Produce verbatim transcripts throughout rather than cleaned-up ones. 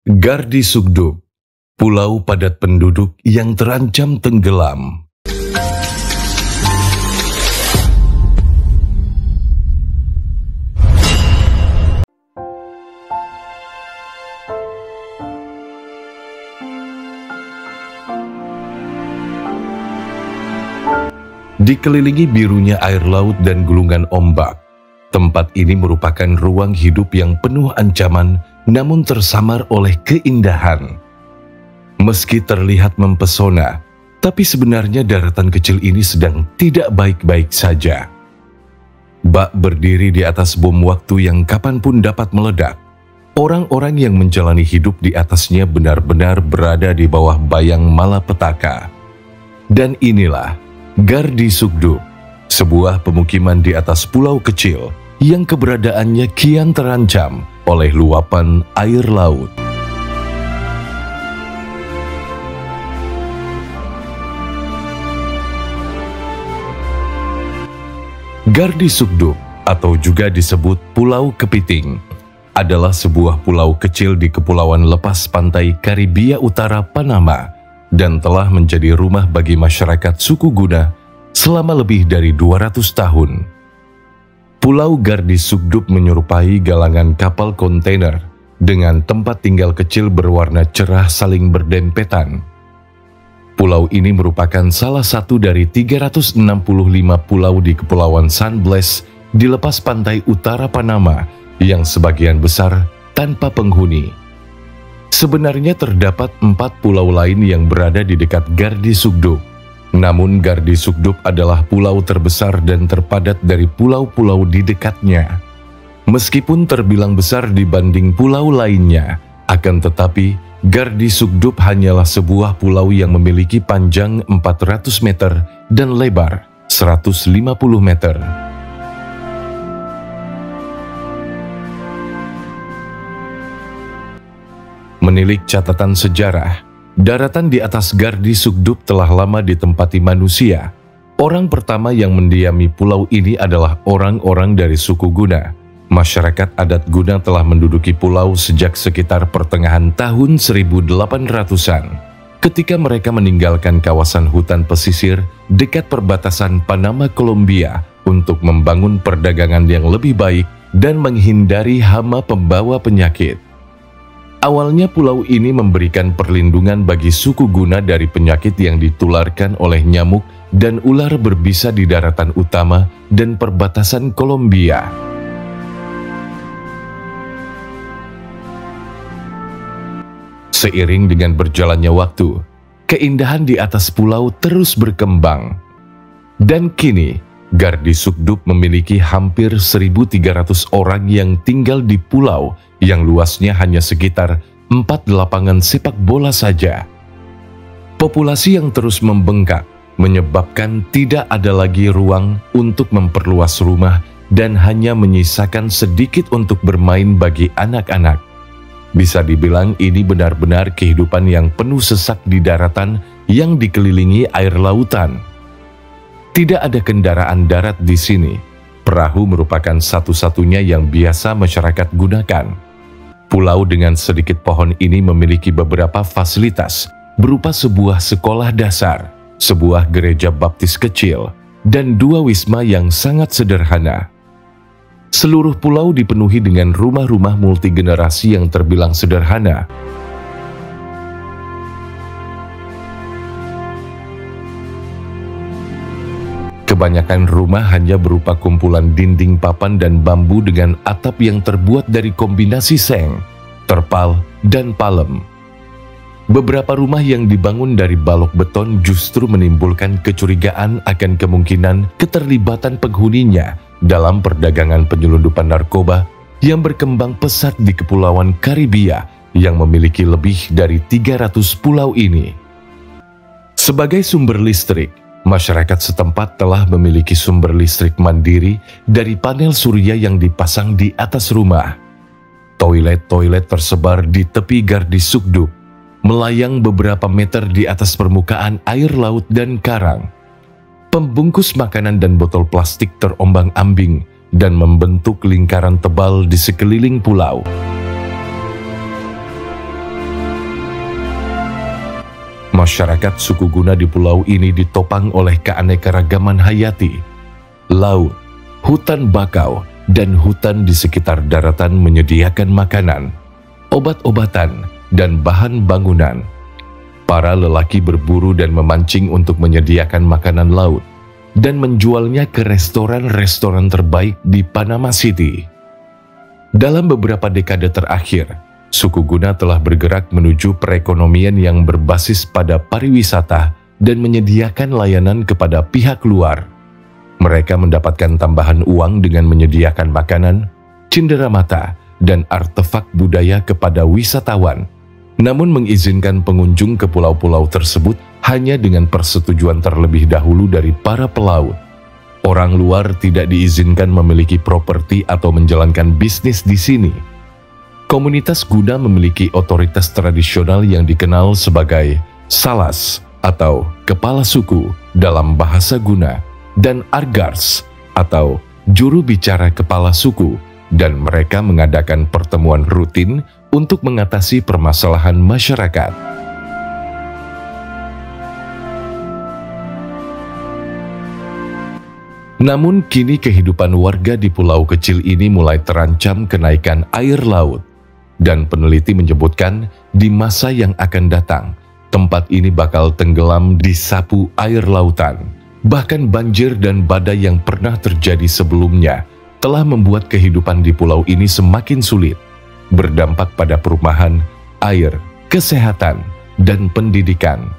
Gardi Sugduk, pulau padat penduduk yang terancam tenggelam. Dikelilingi birunya air laut dan gulungan ombak, tempat ini merupakan ruang hidup yang penuh ancaman namun tersamar oleh keindahan. Meski terlihat mempesona, tapi sebenarnya daratan kecil ini sedang tidak baik-baik saja. Bak berdiri di atas bom waktu yang kapanpun dapat meledak. Orang-orang yang menjalani hidup di atasnya benar-benar berada di bawah bayang malapetaka. Dan inilah Gardi Sugduk, sebuah pemukiman di atas pulau kecil yang keberadaannya kian terancam oleh luapan air laut. Gardi Sugduk, atau juga disebut Pulau Kepiting, adalah sebuah pulau kecil di kepulauan lepas pantai Karibia Utara, Panama, dan telah menjadi rumah bagi masyarakat suku Guna selama lebih dari dua ratus tahun. Pulau Gardi Sugduk menyerupai galangan kapal kontainer dengan tempat tinggal kecil berwarna cerah saling berdempetan. Pulau ini merupakan salah satu dari tiga ratus enam puluh lima pulau di Kepulauan San Blas di lepas pantai utara Panama yang sebagian besar tanpa penghuni. Sebenarnya terdapat empat pulau lain yang berada di dekat Gardi Sugduk. Namun Gardi Sugduk adalah pulau terbesar dan terpadat dari pulau-pulau di dekatnya. Meskipun terbilang besar dibanding pulau lainnya, akan tetapi Gardi Sugduk hanyalah sebuah pulau yang memiliki panjang empat ratus meter dan lebar seratus lima puluh meter. Menilik catatan sejarah, daratan di atas Gardi Sugduk telah lama ditempati manusia. Orang pertama yang mendiami pulau ini adalah orang-orang dari suku Guna. Masyarakat adat Guna telah menduduki pulau sejak sekitar pertengahan tahun seribu delapan ratusan, ketika mereka meninggalkan kawasan hutan pesisir dekat perbatasan Panama Kolombia untuk membangun perdagangan yang lebih baik dan menghindari hama pembawa penyakit. Awalnya pulau ini memberikan perlindungan bagi suku Guna dari penyakit yang ditularkan oleh nyamuk dan ular berbisa di daratan utama dan perbatasan Kolombia. Seiring dengan berjalannya waktu, keindahan di atas pulau terus berkembang. Dan kini, Gardi Sugduk memiliki hampir seribu tiga ratus orang yang tinggal di pulau yang luasnya hanya sekitar empat lapangan sepak bola saja. Populasi yang terus membengkak menyebabkan tidak ada lagi ruang untuk memperluas rumah dan hanya menyisakan sedikit untuk bermain bagi anak-anak. Bisa dibilang ini benar-benar kehidupan yang penuh sesak di daratan yang dikelilingi air lautan. Tidak ada kendaraan darat di sini. Perahu merupakan satu-satunya yang biasa masyarakat gunakan. Pulau dengan sedikit pohon ini memiliki beberapa fasilitas, berupa sebuah sekolah dasar, sebuah gereja baptis kecil, dan dua wisma yang sangat sederhana. Seluruh pulau dipenuhi dengan rumah-rumah multigenerasi yang terbilang sederhana. Kebanyakan rumah hanya berupa kumpulan dinding papan dan bambu dengan atap yang terbuat dari kombinasi seng, terpal, dan palem. Beberapa rumah yang dibangun dari balok beton justru menimbulkan kecurigaan akan kemungkinan keterlibatan penghuninya dalam perdagangan penyelundupan narkoba yang berkembang pesat di Kepulauan Karibia yang memiliki lebih dari tiga ratus pulau ini. Sebagai sumber listrik, masyarakat setempat telah memiliki sumber listrik mandiri dari panel surya yang dipasang di atas rumah. Toilet-toilet tersebar di tepi Gardi Sugduk, melayang beberapa meter di atas permukaan air laut dan karang. Pembungkus makanan dan botol plastik terombang-ambing dan membentuk lingkaran tebal di sekeliling pulau. Masyarakat suku Guna di pulau ini ditopang oleh keanekaragaman hayati. Laut, hutan bakau, dan hutan di sekitar daratan menyediakan makanan, obat-obatan, dan bahan bangunan. Para lelaki berburu dan memancing untuk menyediakan makanan laut dan menjualnya ke restoran-restoran terbaik di Panama City. Dalam beberapa dekade terakhir, suku Guna telah bergerak menuju perekonomian yang berbasis pada pariwisata dan menyediakan layanan kepada pihak luar. Mereka mendapatkan tambahan uang dengan menyediakan makanan, cenderamata, dan artefak budaya kepada wisatawan, namun mengizinkan pengunjung ke pulau-pulau tersebut hanya dengan persetujuan terlebih dahulu dari para pelaut. Orang luar tidak diizinkan memiliki properti atau menjalankan bisnis di sini. Komunitas Guna memiliki otoritas tradisional yang dikenal sebagai Salas atau Kepala Suku dalam bahasa Guna, dan Argars atau Juru Bicara Kepala Suku, dan mereka mengadakan pertemuan rutin untuk mengatasi permasalahan masyarakat. Namun kini kehidupan warga di pulau kecil ini mulai terancam kenaikan air laut, dan peneliti menyebutkan di masa yang akan datang, tempat ini bakal tenggelam di sapu air lautan. Bahkan banjir dan badai yang pernah terjadi sebelumnya telah membuat kehidupan di pulau ini semakin sulit, berdampak pada perumahan, air, kesehatan, dan pendidikan.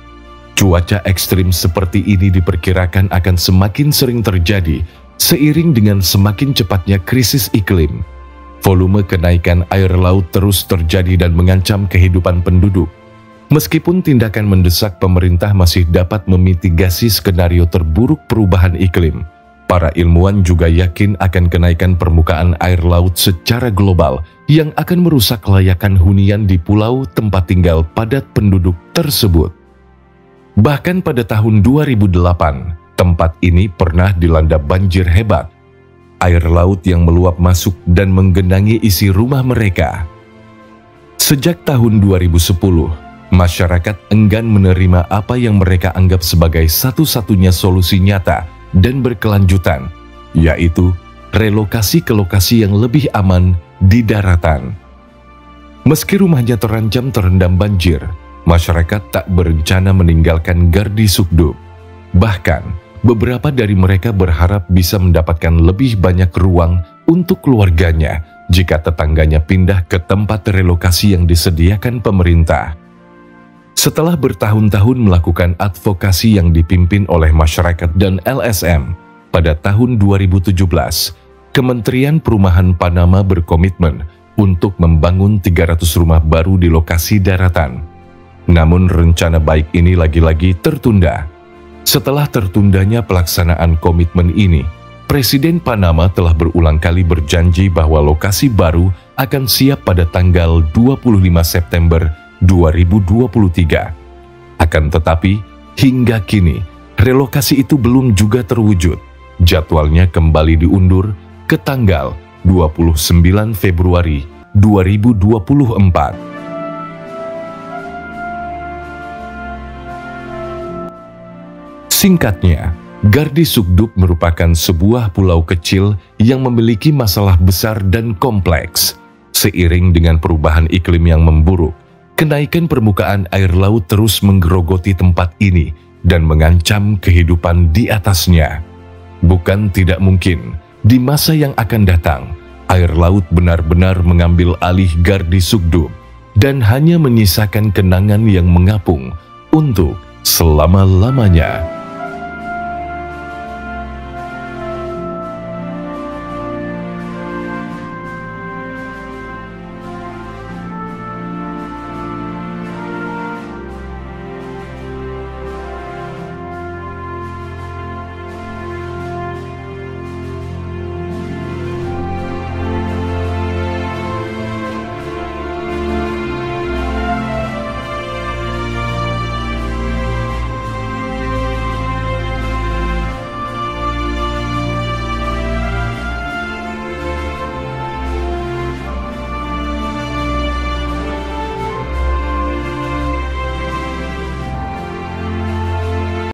Cuaca ekstrim seperti ini diperkirakan akan semakin sering terjadi seiring dengan semakin cepatnya krisis iklim. Volume kenaikan air laut terus terjadi dan mengancam kehidupan penduduk. Meskipun tindakan mendesak pemerintah masih dapat memitigasi skenario terburuk perubahan iklim, para ilmuwan juga yakin akan kenaikan permukaan air laut secara global yang akan merusak kelayakan hunian di pulau tempat tinggal padat penduduk tersebut. Bahkan pada tahun dua ribu delapan, tempat ini pernah dilanda banjir hebat. Air laut yang meluap masuk dan menggenangi isi rumah mereka. Sejak tahun dua ribu sepuluh, masyarakat enggan menerima apa yang mereka anggap sebagai satu-satunya solusi nyata dan berkelanjutan, yaitu relokasi ke lokasi yang lebih aman di daratan. Meski rumahnya terancam terendam banjir, masyarakat tak berencana meninggalkan Gardi Sugduk. Bahkan, beberapa dari mereka berharap bisa mendapatkan lebih banyak ruang untuk keluarganya jika tetangganya pindah ke tempat relokasi yang disediakan pemerintah. Setelah bertahun-tahun melakukan advokasi yang dipimpin oleh masyarakat dan L S M, pada tahun dua ribu tujuh belas, Kementerian Perumahan Panama berkomitmen untuk membangun tiga ratus rumah baru di lokasi daratan. Namun rencana baik ini lagi-lagi tertunda. Setelah tertundanya pelaksanaan komitmen ini, Presiden Panama telah berulang kali berjanji bahwa lokasi baru akan siap pada tanggal dua puluh lima September dua ribu dua puluh tiga. Akan tetapi, hingga kini, relokasi itu belum juga terwujud. Jadwalnya kembali diundur ke tanggal dua puluh sembilan Februari dua ribu dua puluh empat. Singkatnya, Gardi Sugduk merupakan sebuah pulau kecil yang memiliki masalah besar dan kompleks. Seiring dengan perubahan iklim yang memburuk, kenaikan permukaan air laut terus menggerogoti tempat ini dan mengancam kehidupan di atasnya. Bukan tidak mungkin, di masa yang akan datang, air laut benar-benar mengambil alih Gardi Sugduk dan hanya menyisakan kenangan yang mengapung untuk selama-lamanya.